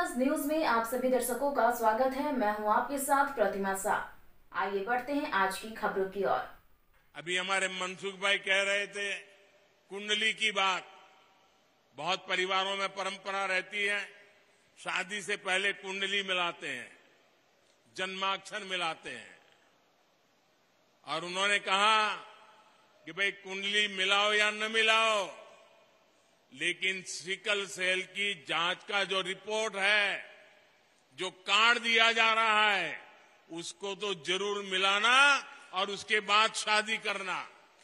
बस न्यूज में आप सभी दर्शकों का स्वागत है। मैं हूं आपके साथ प्रतिमा शाह। आइए बढ़ते हैं आज की खबरों की ओर। अभी हमारे मनसुख भाई कह रहे थे कुंडली की बात। बहुत परिवारों में परंपरा रहती है, शादी से पहले कुंडली मिलाते हैं, जन्माक्षर मिलाते हैं। और उन्होंने कहा कि भाई कुंडली मिलाओ या न मिलाओ, लेकिन सिकल सेल की जांच का जो रिपोर्ट है, जो कार्ड दिया जा रहा है, उसको तो जरूर मिलाना और उसके बाद शादी करना।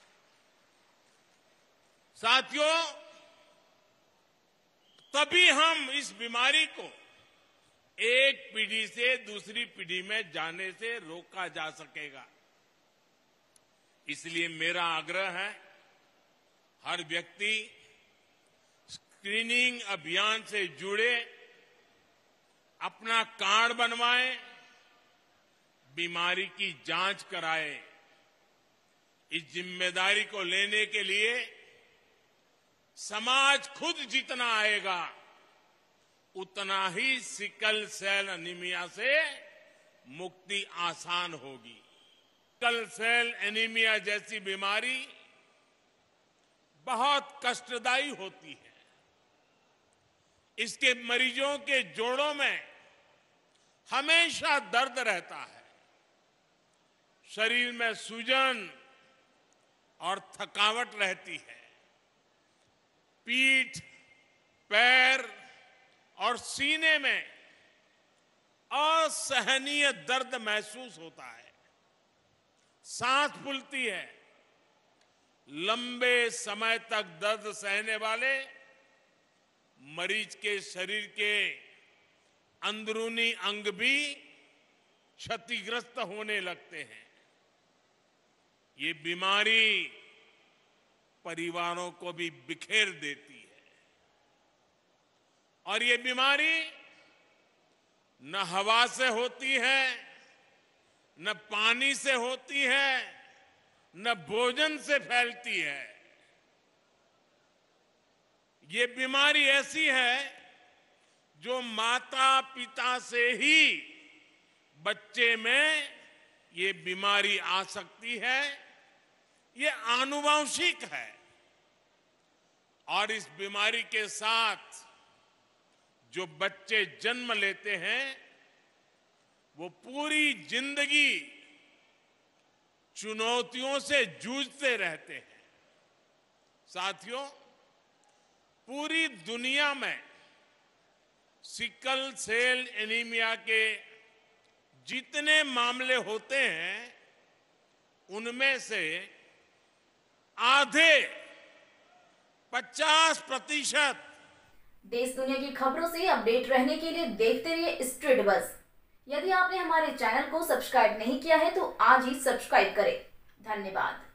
साथियों, तभी हम इस बीमारी को एक पीढ़ी से दूसरी पीढ़ी में जाने से रोका जा सकेगा। इसलिए मेरा आग्रह है, हर व्यक्ति स्क्रीनिंग अभियान से जुड़े, अपना कार्ड बनवाए, बीमारी की जांच कराए। इस जिम्मेदारी को लेने के लिए समाज खुद जितना आएगा, उतना ही सिकल सेल एनीमिया से मुक्ति आसान होगी। सिकल सेल एनीमिया जैसी बीमारी बहुत कष्टदायी होती है। इसके मरीजों के जोड़ों में हमेशा दर्द रहता है, शरीर में सूजन और थकावट रहती है, पीठ, पैर और सीने में असहनीय दर्द महसूस होता है, सांस फूलती है। लंबे समय तक दर्द सहने वाले मरीज के शरीर के अंदरूनी अंग भी क्षतिग्रस्त होने लगते हैं। ये बीमारी परिवारों को भी बिखेर देती है। और ये बीमारी न हवा से होती है, न पानी से होती है, न भोजन से फैलती है। ये बीमारी ऐसी है जो माता पिता से ही बच्चे में ये बीमारी आ सकती है। ये आनुवंशिक है और इस बीमारी के साथ जो बच्चे जन्म लेते हैं, वो पूरी जिंदगी चुनौतियों से जूझते रहते हैं। साथियों, पूरी दुनिया में सिकल सेल एनीमिया के जितने मामले होते हैं, उनमें से आधे 50% देश दुनिया की खबरों से अपडेट रहने के लिए देखते रहिए स्ट्रीट बज़। यदि आपने हमारे चैनल को सब्सक्राइब नहीं किया है तो आज ही सब्सक्राइब करें। धन्यवाद।